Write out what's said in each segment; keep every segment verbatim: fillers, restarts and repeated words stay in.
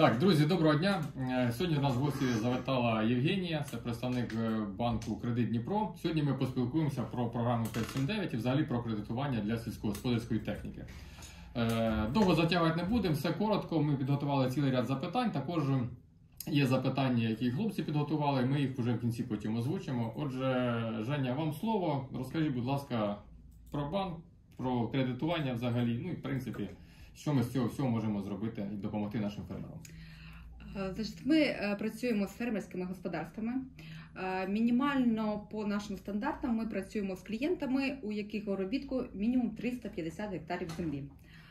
Так, друзі, доброго дня. Сьогодні у нас в гості завітала Євгенія, це представник банку Кредит Дніпро. Сьогодні ми поспілкуємося про програму п'ять сім дев'ять і взагалі про кредитування для сільськогосподарської техніки. Довго затягувати не будемо, все коротко. Ми підготували цілий ряд запитань. Також є запитання, які хлопці підготували, ми їх вже в кінці потім озвучимо. Отже, Женя, вам слово. Розкажіть, будь ласка, про банк, про кредитування взагалі, ну і в принципі, що ми з цього всього можемо зробити і допомогти нашим фермерам? Значить, ми працюємо з фермерськими господарствами. Мінімально по нашим стандартам ми працюємо з клієнтами, у яких обробітку мінімум триста п'ятдесят гектарів землі.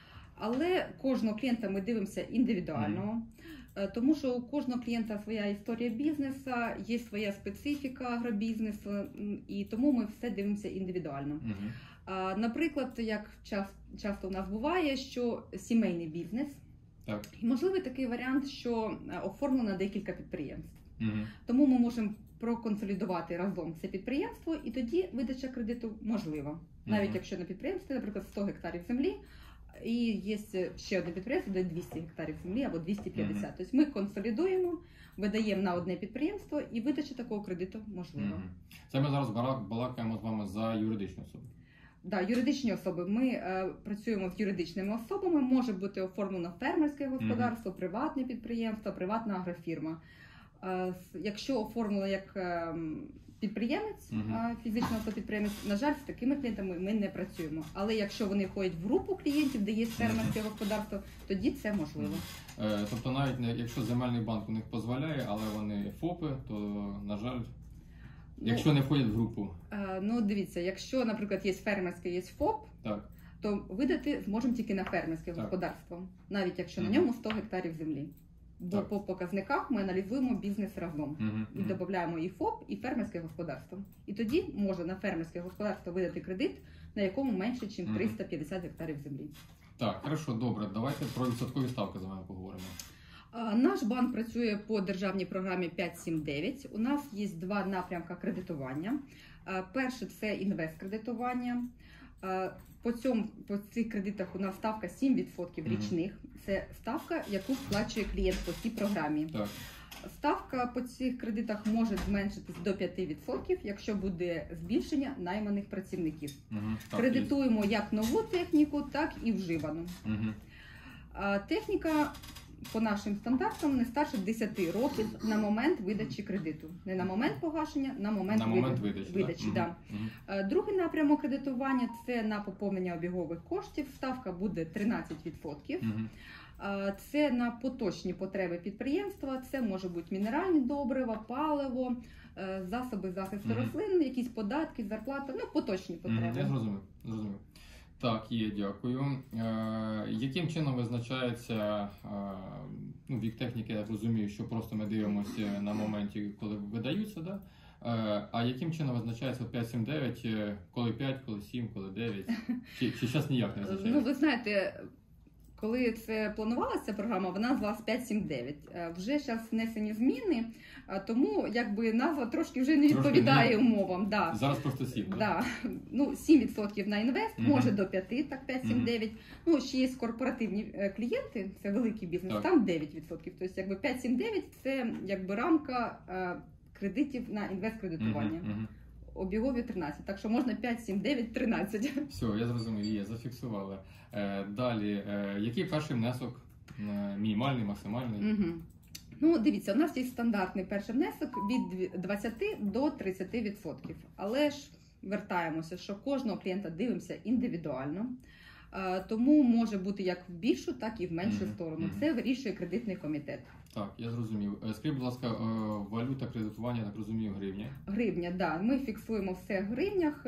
Але кожного клієнта ми дивимося індивідуально, mm. тому що у кожного клієнта своя історія бізнесу, є своя специфіка агробізнесу, і тому ми все дивимося індивідуально. Mm-hmm. Наприклад, як часто у нас буває, що сімейний бізнес, так. І можливий такий варіант, що оформлено декілька підприємств. Mm-hmm. Тому ми можемо проконсолідувати разом це підприємство, і тоді видача кредиту можлива. Навіть mm-hmm. якщо на підприємстві, наприклад, сто гектарів землі, і є ще одне підприємство, де двісті гектарів землі або двісті п'ятдесят. Mm-hmm. Тобто ми консолідуємо, видаємо на одне підприємство, і видача такого кредиту можлива. Mm-hmm. Це ми зараз балакаємо з вами за юридичну особу. Да, юридичні особи. Ми е, працюємо з юридичними особами, може бути оформлено фермерське господарство, mm-hmm. приватне підприємство, приватна агрофірма. Е, якщо оформлено як е, підприємець, mm-hmm. е, фізична особа підприємець, на жаль, з такими клієнтами ми не працюємо. Але якщо вони входять в групу клієнтів, де є фермерське mm-hmm. господарство, тоді це можливо. Mm-hmm. Е, тобто навіть не, якщо земельний банк у них дозволяє, але вони ФОПи, то, на жаль, якщо не входять в групу. Ну, дивіться, якщо, наприклад, є фермерське, є ФОП, так. то видати зможемо тільки на фермерське так. господарство, навіть якщо mm-hmm. на ньому сто гектарів землі. Бо так. по показниках ми аналізуємо бізнес разом. Mm-hmm. І додаємо і ФОП, і фермерське господарство. І тоді може на фермерське господарство видати кредит, на якому менше, ніж триста п'ятдесят гектарів землі. Так, хорошо, добре. Давайте про відсоткові ставки з вами поговоримо. Наш банк працює по державній програмі п'ять сім дев'ять. У нас є два напрямки кредитування. Перше – це інвесткредитування. По, цьому, по цих кредитах у нас ставка сім відсотків річних. Це ставка, яку сплачує клієнт по цій програмі. Так. Ставка по цих кредитах може зменшитись до п'ять відсотків, якщо буде збільшення найманих працівників. Угу, Кредитуємо як нову техніку, так і вживану. Угу. Техніка по нашим стандартам не старше десяти років на момент видачі кредиту. Не на момент погашення, на момент, на момент видачі. видачі да. Да. Угу. Другий напрямок кредитування – це на поповнення обігових коштів. Ставка буде тринадцять відсотків. Угу. Це на поточні потреби підприємства. Це може бути мінеральні добрива, паливо, засоби захисту угу. рослин, якісь податки, зарплата, ну поточні потреби. Угу. Я зрозумів. зрозумів. Так, є, дякую. Е, яким чином визначається е, ну, вік техніки, я розумію, що просто ми дивимося на моменті, коли видаються, да? Е, а яким чином визначається п'ять сім дев'ять, коли п'ять, коли сім, коли дев'ять? Чи, чи зараз ніяк не визначається? Ну, ви знаєте, коли це планувалася програма, вона називалась п'ять сім дев'ять. Вже зараз внесені зміни, тому якби назва трошки вже не відповідає трошки не... умовам. Да. Зараз просто сім, так? Да. Ну, сім відсотків на інвест, mm-hmm. може до п'ять, так п'ять сім дев'ять. Mm-hmm. Ну, ще є корпоративні клієнти, це великий бізнес, так. Там дев'ять відсотків. Тобто, якби п'ять сім дев'ять це якби рамка е, кредитів на інвесткредитування. Mm-hmm. Обігові тринадцять, так що можна п'ять сім дев'ять тринадцять. Все, я зрозумів, є, зафіксували. Е, далі, е, який перший внесок? Е, мінімальний, максимальний? Угу. Ну, дивіться, у нас є стандартний перший внесок від двадцяти до тридцяти відсотків. Але ж вертаємося, що кожного клієнта дивимося індивідуально. Е, тому може бути як в більшу, так і в меншу mm-hmm. сторону. Mm-hmm. Це вирішує кредитний комітет. Так, я зрозумів. Скажіть, будь ласка, валюта кредитування, я так розумію, гривня? Гривня, так. Да. Ми фіксуємо все в гривнях.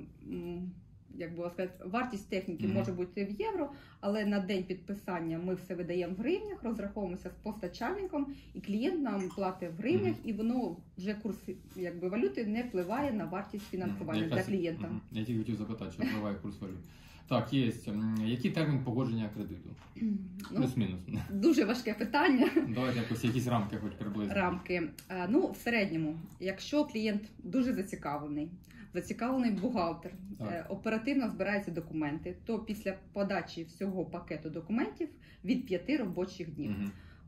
Як було сказати, вартість техніки mm-hmm. може бути в євро, але на день підписання ми все видаємо в гривнях, розраховуємося з постачальником, і клієнт нам платить в гривнях, mm-hmm. і воно вже курс якби, валюти не впливає на вартість фінансування mm-hmm. для клієнта. Mm-hmm. Я тільки хотів запитати, чи впливає курс валют. Так, є. Який термін погодження кредиту? Ну, плюс-мінус. Дуже важке питання. Давайте якось якісь рамки хоч приблизно. Рамки. Ну, в середньому, якщо клієнт дуже зацікавлений, зацікавлений бухгалтер, так. оперативно збирається документи, то після подачі всього пакету документів від п'яти робочих днів. Угу.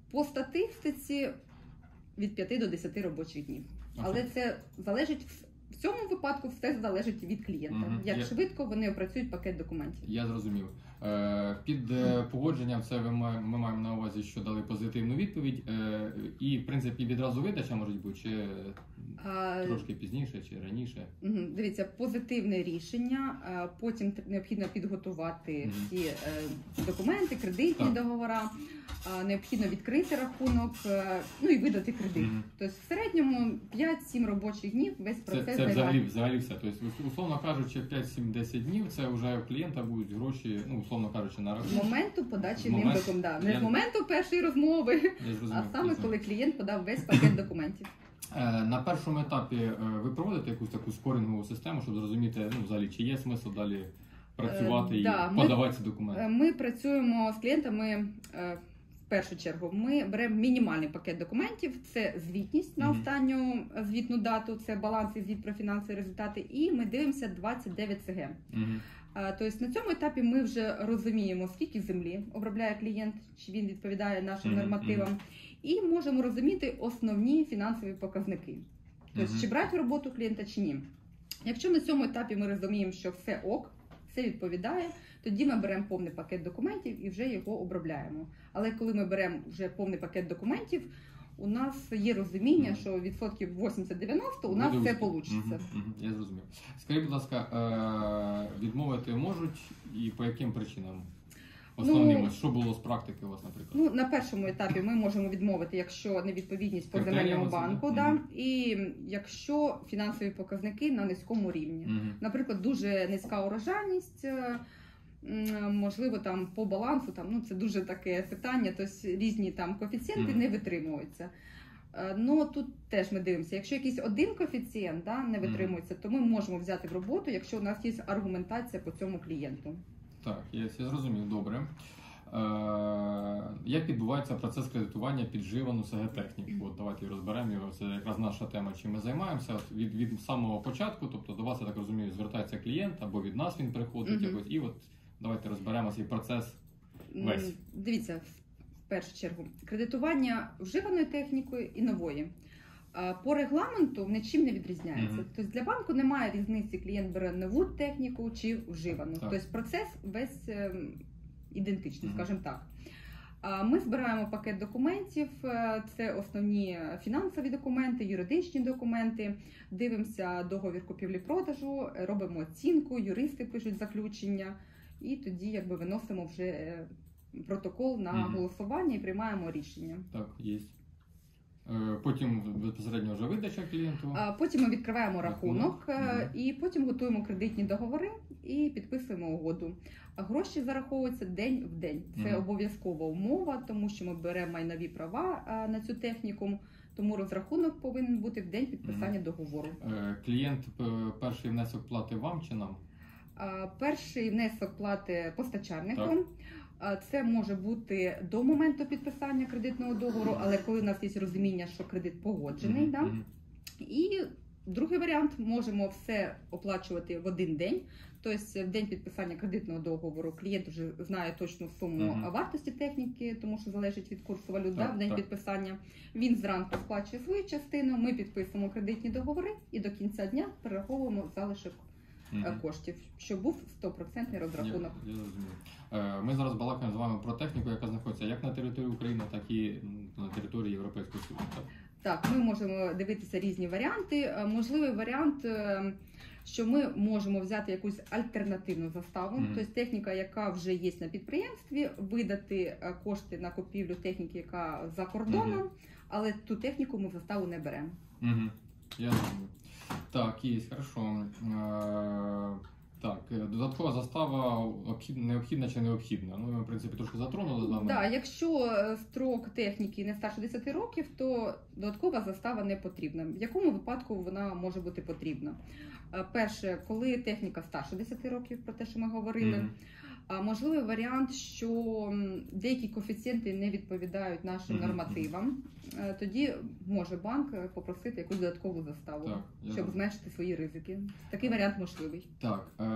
По статистиці від п'яти до десяти робочих днів. Але це залежить, в цьому випадку все залежить від клієнта. Мгм. Як Я- швидко вони опрацюють пакет документів. Я зрозумів. Е, Під е, погодженням це ви ма- ми маємо на увазі, що дали позитивну відповідь. Е, І, в принципі, відразу видача може бути, чи А, трошки пізніше, чи раніше. Мгм. Дивіться, позитивне рішення, а потім тр- необхідно підготувати Мгм. всі е, документи, кредитні Так. договори, а, необхідно відкрити рахунок, е, ну і видати кредит. Мгм. Тобто в середньому п'ять-сім робочих днів весь Це, процес це взагалі, займає. взагалі все. Тобто, условно кажучи, п'ять-сім-десять днів це вже у клієнта будуть гроші, ну, условно кажучи, на З рахунок. моменту подачі Момент- ним документів. Да. Не Я- з моменту першої розмови, Я зрозумів. а саме зрозумів. коли клієнт подав весь пакет документів. Е, На першому етапі е, ви проводите якусь таку скорингову систему, щоб зрозуміти, ну, взагалі, чи є смисл далі працювати Е, і да, ми- подавати ці документи. Е, Ми працюємо з клієнтами е, в першу чергу. Ми беремо мінімальний пакет документів, це звітність на Мгм. останню звітну дату, це баланс і звіт про фінансові результати, і ми дивимося двадцять дев'ять це ге. Мгм. Е, Тобто на цьому етапі ми вже розуміємо, скільки землі обробляє клієнт, чи він відповідає нашим Мгм, нормативам, і можемо розуміти основні фінансові показники. Тобто, Мгм. чи брати в роботу клієнта, чи ні. Якщо на цьому етапі ми розуміємо, що все ок, все відповідає, тоді ми беремо повний пакет документів і вже його обробляємо. Але коли ми беремо вже повний пакет документів, у нас є розуміння, Мгм. що відсотків вісімдесят-дев'яносто у нас Буде все успіх. вийде. Мгм, мгм, я зрозумів. Скажіть, будь ласка, е, відмовити можуть і по яким причинам? Основним, Ну, ось що було з практики у вас, наприклад? Ну, на першому етапі ми можемо відмовити, якщо невідповідність по Критеріям земельному оце, банку, да? да, Мгм. і якщо фінансові показники на низькому рівні. Мгм. Наприклад, дуже низька урожайність, е, м, можливо, там по балансу, там, ну, це дуже таке питання, тобто різні там коефіцієнти Мгм. не витримуються. Е, Ну, тут теж ми дивимося, якщо якийсь один коефіцієнт да, не витримується, то ми можемо взяти в роботу, якщо у нас є аргументація по цьому клієнту. Так, я, я зрозумів, добре. Е, як відбувається процес кредитування під вживану ес ге техніку? От давайте розберемо його. Це якраз наша тема, чим ми займаємося. От від, від самого початку, тобто до вас, я так розумію, звертається клієнт, або від нас він приходить Мгм. якось. І от давайте розберемо цей процес. М, Весь. Дивіться, в першу чергу, кредитування вживаної технікою і нової. А, По регламенту нічим не відрізняється. Мгм. Тобто для банку немає різниці, клієнт бере нову техніку чи вживану. Так. Тобто процес весь ем, ідентичний, Мгм. скажімо так. А, Ми збираємо пакет документів, е, це основні фінансові документи, юридичні документи, дивимося договір купівлі-продажу, е, робимо оцінку, юристи пишуть заключення, і тоді якби виносимо вже е, протокол на Мгм. голосування і приймаємо рішення. Так, є. Е, потім безпосередньо вже видача клієнту. А Потім ми відкриваємо рахунок, Рахунок, е, мгм. і потім готуємо кредитні договори і підписуємо угоду. А гроші зараховуються день в день. Це Мгм. обов'язкова умова, тому що ми беремо майнові права е, на цю техніку, тому розрахунок повинен бути в день підписання договору. Е, клієнт е, перший внесок платить вам чи нам? А, Перший внесок плати постачальником. А, Це може бути до моменту підписання кредитного договору, але коли в нас є розуміння, що кредит погоджений. Мгм, Да? мгм. І другий варіант, можемо все оплачувати в один день. Тобто в день підписання кредитного договору клієнт вже знає точну суму Мгм. вартості техніки, тому що залежить від курсу валют, да, Так, в день так. підписання. Він зранку сплачує свою частину, ми підписуємо кредитні договори і до кінця дня перераховуємо залишок е, Мгм. коштів, щоб був стопроцентний розрахунок. Я, я зрозумів. Е, Ми зараз балакаємо з вами про техніку, яка знаходиться як на території України, так і м, на території Європейського Союзу. Так? Так, ми можемо дивитися різні варіанти. Е, Можливий варіант, е, що ми можемо взяти якусь альтернативну заставу, Мгм. тобто техніка, яка вже є на підприємстві, видати е, кошти на купівлю техніки, яка за кордоном, Мгм. але ту техніку ми в заставу не беремо. Угу. Я зрозумів. Так, є, хорошо. Е, так, е, додаткова застава обхід- необхідна чи необхідна? Ну, ми, в принципі, трошки затронули з вами. Да, якщо е, строк техніки не старше десяти років, то додаткова застава не потрібна. В якому випадку вона може бути потрібна? Е, Перше, коли техніка старше десяти років, про те, що ми говорили. Мгм. А можливий варіант, що м, деякі коефіцієнти не відповідають нашим Мгм, нормативам, Е, тоді може банк е, попросити якусь додаткову заставу, Так, я щоб зрозумів. зменшити свої ризики. Такий варіант можливий. Так, е,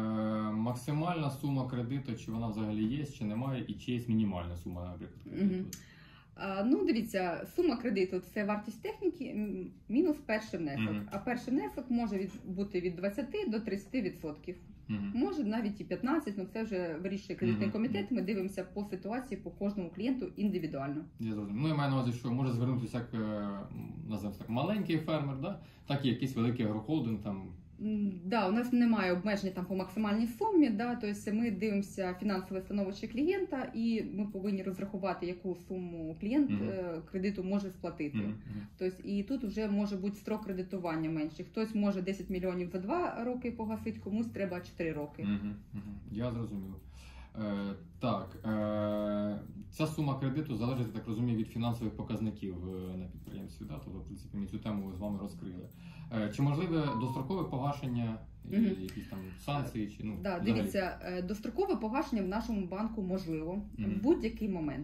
максимальна сума кредиту, чи вона взагалі є, чи немає, і чи є мінімальна сума, наприклад, кредиту? А, Ну, дивіться, сума кредиту це вартість техніки м, мінус перший внесок. Мгм. А перший внесок може від, бути від двадцяти до тридцяти відсотків. Мгм. Може навіть і п'ятнадцять, але це вже вирішує кредитний Мгм. комітет. Ми дивимося по ситуації, по кожному клієнту індивідуально. Я зрозумів. Ну, я маю на увазі, що може звернутися як, е, називаємо так, маленький фермер, да? Так і якийсь великий агрохолдинг, там. М, Да, у нас немає обмеження там по максимальній сумі. Да, тобто ми дивимося фінансове становище клієнта, і ми повинні розрахувати, яку суму клієнт Мгм. е, кредиту може сплатити. Мгм. Мгм. Тобто, і тут вже може бути строк кредитування менший. Хтось може десять мільйонів за два роки погасити, комусь треба чотири роки. Мгм. Мгм. Я зрозумів. Е, так, е, ця сума кредиту залежить, я так розумію, від фінансових показників е, на підприємстві. Да? Тобто, в принципі, ми цю тему з вами розкрили. Е, чи можливе дострокове погашення, і Мгм. якісь там санкції? Чи, ну, Да, взагалі? дивіться, е, дострокове погашення в нашому банку можливо Мгм. в будь-який момент.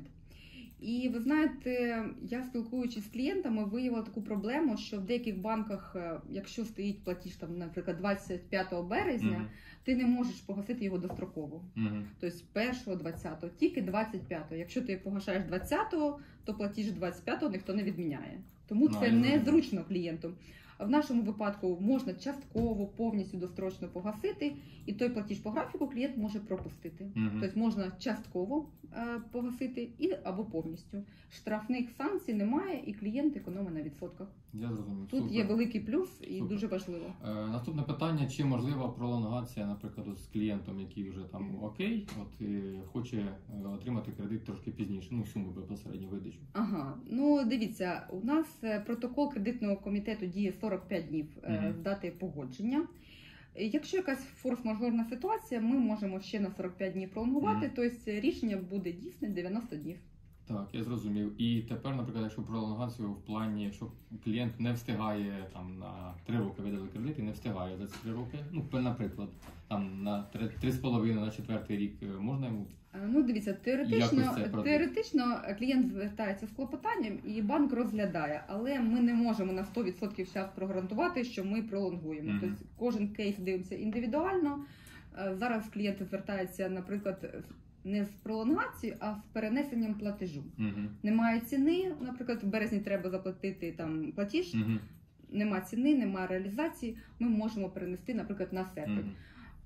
І ви знаєте, я спілкуючись з клієнтами, виявила таку проблему, що в деяких банках, е, якщо стоїть платіж там, наприклад, двадцять п'ятого березня, Мгм. ти не можеш погасити його достроково. Мгм. Тобто першого, двадцятого, тільки двадцять п'ятого. Якщо ти погашаєш двадцятого, то платіж двадцять п'ятого ніхто не відміняє. Тому Ну, це я зрозумів. незручно клієнту. А в нашому випадку можна частково, повністю дострочно погасити, і той платіж по графіку клієнт може пропустити. Мгм. Тобто можна частково е, погасити і або повністю. Штрафних санкцій немає, і клієнт економить на відсотках. Я зрозумів. Тут Супер. є великий плюс і Супер. дуже важливо. Е, Наступне питання: чи можлива пролонгація, наприклад, от з клієнтом, який вже там Мгм. окей, от і хоче е, отримати кредит трошки пізніше, ну суму безпосередньо видачу. Ага, ну дивіться, у нас е, протокол кредитного комітету діє сорок п'ять днів е, Мгм. з дати погодження. Е, Якщо якась форс-мажорна ситуація, ми можемо ще на сорок п'ять днів пролонгувати, Мгм. тобто рішення буде дійсне дев'яносто днів. Так, я зрозумів. І тепер, наприклад, якщо пролонгацію в плані, якщо клієнт не встигає там на три роки видали кредит і не встигає за ці три роки, ну наприклад, там на три, три з половиною на четвертий рік е, можна йому. Е, Ну, дивіться, теоретично, Якось це продати. теоретично клієнт звертається з клопотанням і банк розглядає, але ми не можемо на сто відсотків зараз прогарантувати, що ми пролонгуємо. Мгм. Тобто кожен кейс дивимося індивідуально. Е, Зараз клієнти звертаються, наприклад, не з пролонгацією, а з перенесенням платежу. Угу. Немає ціни, наприклад, в березні треба заплатити там платіж, Угу. нема ціни, немає реалізації, ми можемо перенести, наприклад, на серпень. Угу.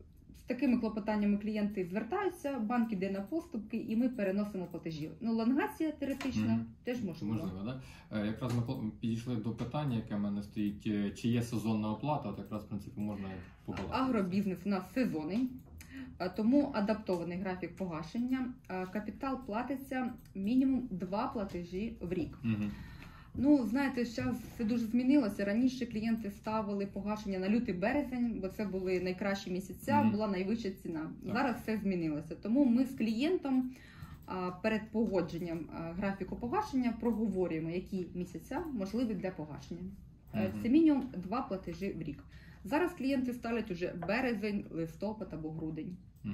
З такими клопотаннями клієнти звертаються, банк іде на поступки, і ми переносимо платежі. Ну, лонгація теоретично Мгм. теж можливо. Можливо, да? Е, Якраз ми по- підійшли до питання, яке в мене стоїть, е, чи є сезонна оплата, от якраз в принципі можна побалакати. Агробізнес у нас сезонний, а тому адаптований графік погашення. А Капітал платиться мінімум два платежі в рік. Угу. Ну, знаєте, зараз все дуже змінилося. Раніше клієнти ставили погашення на лютий-березень, бо це були найкращі місяця, Мгм. була найвища ціна. Так. Зараз все змінилося. Тому ми з клієнтом а, перед погодженням а, графіку погашення проговорюємо, які місяця можливі для погашення. Е, Мгм. Це мінімум два платежі в рік. Зараз клієнти ставлять уже березень, листопад або грудень. Угу.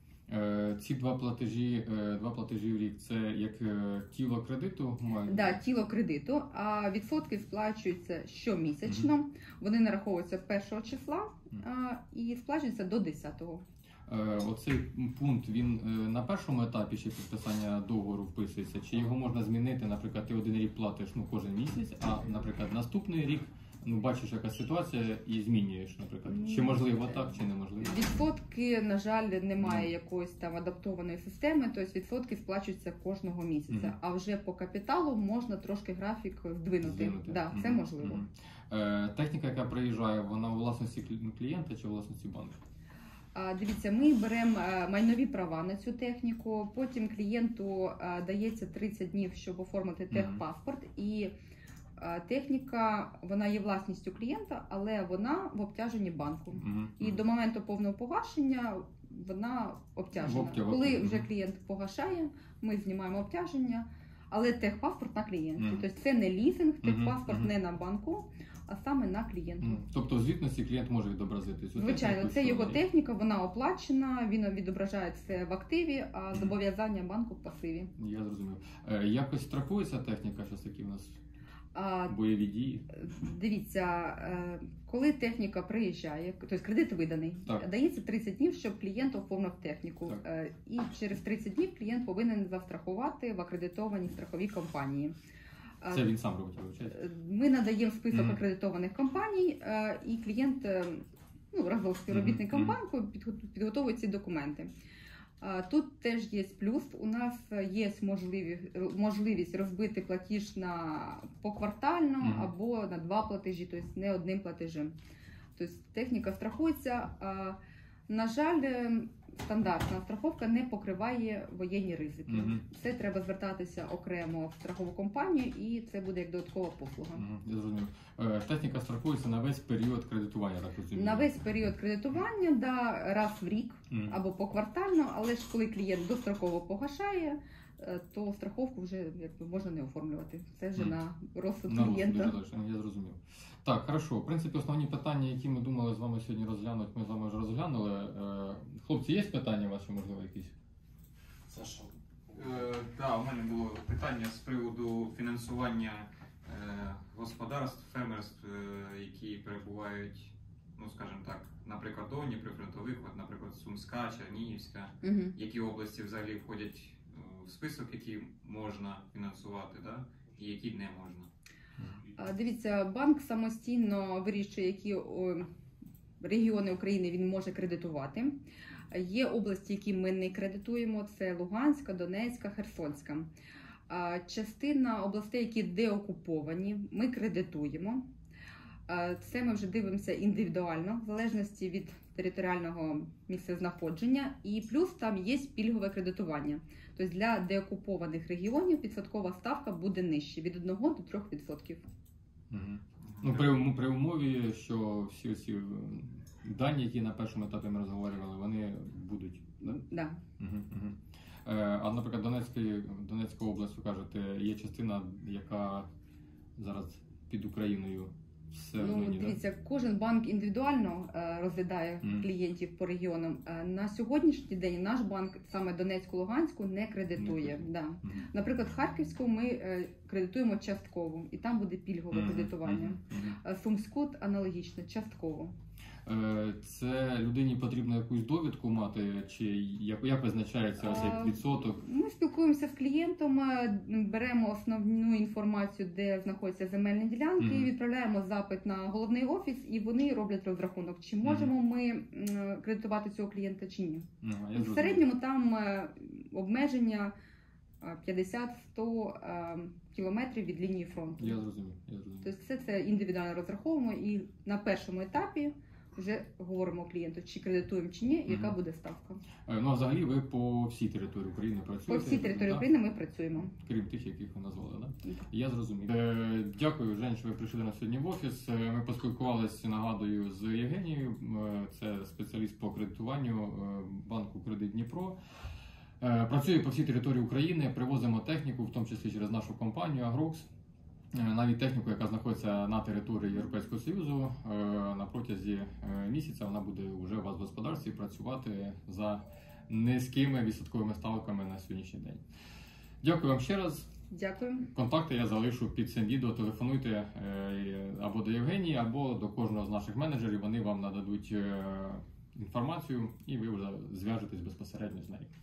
Е, ці два платежі, е, два платежі в рік це як е, тіло кредиту мають? Да, тіло кредиту, а відсотки сплачуються щомісячно. Вони нараховуються першого числа а, і сплачуються до десятого. Е, Оцей пункт, він е, на першому етапі ще підписання договору вписується, чи його можна змінити, наприклад, ти один рік платиш ну, кожен місяць, а, наприклад, наступний рік ну, бачиш якась ситуація і змінюєш, наприклад. Чи можливо так, чи неможливо? Відсотки, на жаль, немає Ну. якоїсь там адаптованої системи, тобто відсотки сплачуються кожного місяця. Мгм. А вже по капіталу можна трошки графік здвинути. Здвинути. Да, це Мгм. можливо. Мгм. Е, Техніка, яка приїжджає, вона у власності клі- клієнта чи у власності банку? А, Дивіться, ми беремо е, майнові права на цю техніку, потім клієнту е, дається тридцять днів, щоб оформити Мгм. техпаспорт, і е, техніка, вона є власністю клієнта, але вона в обтяженні банку. Мгм. І до моменту повного погашення вона обтяжена. В обтя- в Коли обтя- вже мгм. клієнт погашає, ми знімаємо обтяження, але техпаспорт на клієнті. Мгм. Тобто це не лізинг, техпаспорт мгм. не на банку, а саме на клієнту. Мгм. Тобто в звітності клієнт може відобразити цю Звичайно, техніку, це що його є. техніка, вона оплачена, він відображає це в активі, а Мгм. зобов'язання банку в пасиві. Я зрозумів. Е, Якось страхується техніка, що такі в нас? А, А, бойові дії? Дивіться, е, коли техніка приїжджає, тобто кредит виданий, Так. дається тридцять днів, щоб клієнт оформив техніку. Так. Е, І через тридцять днів клієнт повинен застрахувати в акредитованій страховій компанії. Е, Це він сам робить, вибачайте? Ми надаємо список Мгм. акредитованих компаній, е, і клієнт, е, ну, разом з співробітником Мгм. банку підго- підготовує ці документи. А, Тут теж є плюс. У нас є можливість, можливість розбити платіж на поквартально Мгм. або на два платежі, тобто не одним платежем. Тобто техніка страхується. А, на жаль, е, стандартна страховка не покриває воєнні ризики. Мгм. Це треба звертатися окремо в страхову компанію, і це буде як додаткова послуга. Мгм, я зрозумів. Е, Техніка страхується на весь період кредитування, так розумію? На весь період кредитування, да, раз в рік Мгм. або поквартально, але ж коли клієнт достроково погашає, е, то страховку вже якби можна не оформлювати. Це вже Мгм. на розсуд На клієнта. розсуд, дуже точно, я зрозумів. Так, хорошо. В принципі, основні питання, які ми думали з вами сьогодні розглянути, ми з вами вже розглянули. Е, Хлопці, є питання ваші, можливо, якісь? Саша. Е, да, у мене було питання з приводу фінансування е, господарств, фермерств, е, які перебувають, ну скажімо так, на прикордонні, прифронтових, от, наприклад, Сумська, Чернігівська. Мгм. Які області взагалі входять е, в список, які можна фінансувати, да? І які не можна. А, Дивіться, банк самостійно вирішує, які о, регіони України він може кредитувати. Є області, які ми не кредитуємо: це Луганська, Донецька, Херсонська. А, Частина областей, які деокуповані, ми кредитуємо. А, Це ми вже дивимося індивідуально, в залежності від територіального місцезнаходження. І плюс там є пільгове кредитування. Тобто для деокупованих регіонів відсоткова ставка буде нижча від одного до трьох відсотків. Мгм. Ну, при, ум- при умові, що всі ці дані, які на першому етапі ми розговорювали, вони будуть. Да? Да. Угу, угу. Е, а, наприклад, Донецький, Донецька область, ви кажете, є частина, яка зараз під Україною всередині, Ну, да? дивіться, кожен банк індивідуально е, розглядає Мгм. клієнтів по регіонам. Е, На сьогоднішній день наш банк саме Донецьку-Луганську не кредитує. кредитує. Да. Мгм. Наприклад, Харківську ми е, кредитуємо частково, і там буде пільгове Мгм, кредитування. мгм, мгм. Е, Сумську аналогічно, частково. Е, Це людині потрібно якусь довідку мати, чи як, як визначається ось А, як відсоток? Ми спілкуємося з клієнтом, е, беремо основну інформацію, де знаходяться земельні ділянки, Мгм. відправляємо запит на головний офіс, і вони роблять розрахунок, чи можемо ми м, кредитувати цього клієнта чи ні. Ага, я В зрозумів. середньому там е, обмеження е, п'ятдесят-сто е, кілометрів від лінії фронту. Я зрозумів, я зрозумів. Тобто все це індивідуально розраховуємо, і на першому етапі вже говоримо клієнту, чи кредитуємо чи ні, яка Мгм. буде ставка. Е, Ну, а взагалі ви по всій території України працюєте? По всій території да? України ми працюємо. Крім тих, яких ви назвали, да? Я зрозумів. Е, Дякую, Жень, що ви прийшли до нас сьогодні в офіс. Е, Ми поспілкувалися, нагадую, з Євгенією. Е, Це спеціаліст по кредитуванню е, банку Кредит Дніпро. Е, Працює по всій території України, привозимо техніку, в тому числі через нашу компанію Агрокс. Е, Навіть техніку, яка знаходиться на території Європейського Союзу, е, на протязі е, місяця вона буде вже у вас в господарстві працювати за низькими відсотковими ставками на сьогоднішній день. Дякую вам ще раз. Дякую. Контакти я залишу під цим відео. Телефонуйте е, або до Євгенії, або до кожного з наших менеджерів. Вони вам нададуть е, інформацію і ви вже зв'яжетесь безпосередньо з нею.